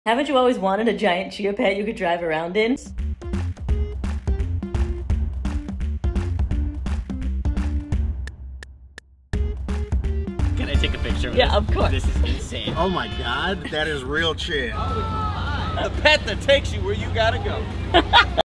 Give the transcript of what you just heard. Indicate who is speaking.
Speaker 1: Haven't you always wanted a giant chia pet you could drive around in?
Speaker 2: Can I take a picture of this?
Speaker 1: Yeah, of course.
Speaker 2: This is insane.
Speaker 3: Oh my God, that is real chia.
Speaker 4: The pet that takes you where you gotta go.